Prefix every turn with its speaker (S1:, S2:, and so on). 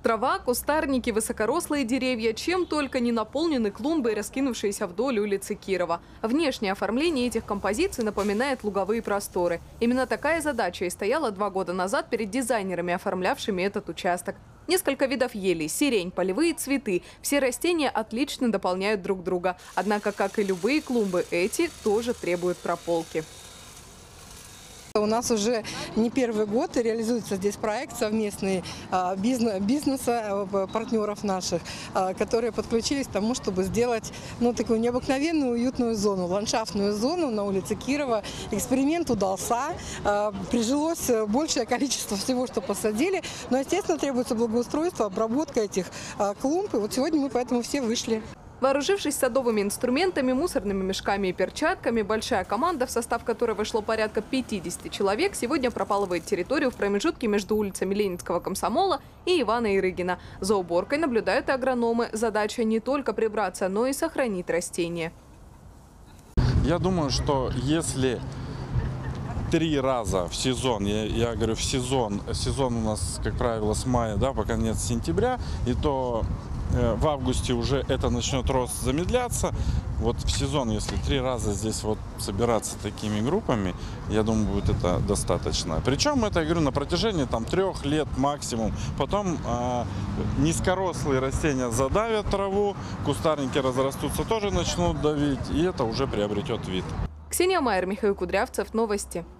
S1: Трава, кустарники, высокорослые деревья, чем только не наполнены клумбы, раскинувшиеся вдоль улицы Кирова. Внешнее оформление этих композиций напоминает луговые просторы. Именно такая задача и стояла 2 года назад перед дизайнерами, оформлявшими этот участок. Несколько видов елей, сирень, полевые цветы. Все растения отлично дополняют друг друга. Однако, как и любые клумбы, эти тоже требуют прополки.
S2: У нас уже не первый год реализуется здесь проект совместный бизнеса, партнеров наших, которые подключились к тому, чтобы сделать такую необыкновенную уютную зону, ландшафтную зону на улице Кирова. Эксперимент удался, прижилось большее количество всего, что посадили, но, естественно, требуется благоустройство, обработка этих клумб. И вот сегодня мы поэтому все вышли.
S1: Вооружившись садовыми инструментами, мусорными мешками и перчатками, большая команда, в состав которой вошло порядка 50 человек, сегодня пропалывает территорию в промежутке между улицами Ленинского комсомола и Ивана Ирыгина. За уборкой наблюдают и агрономы. Задача не только прибраться, но и сохранить растения.
S3: Я думаю, что если 3 раза в сезон, я говорю в сезон у нас, как правило, с мая по конец сентября, и то в августе уже это начнет рост замедляться. Вот в сезон, если 3 раза здесь собираться такими группами, я думаю, будет это достаточно. Причем это, я говорю, на протяжении 3 лет максимум. Потом низкорослые растения задавят траву, кустарники разрастутся, тоже начнут давить, и это уже приобретет вид.
S1: Ксения Майер, Михаил Кудрявцев, новости.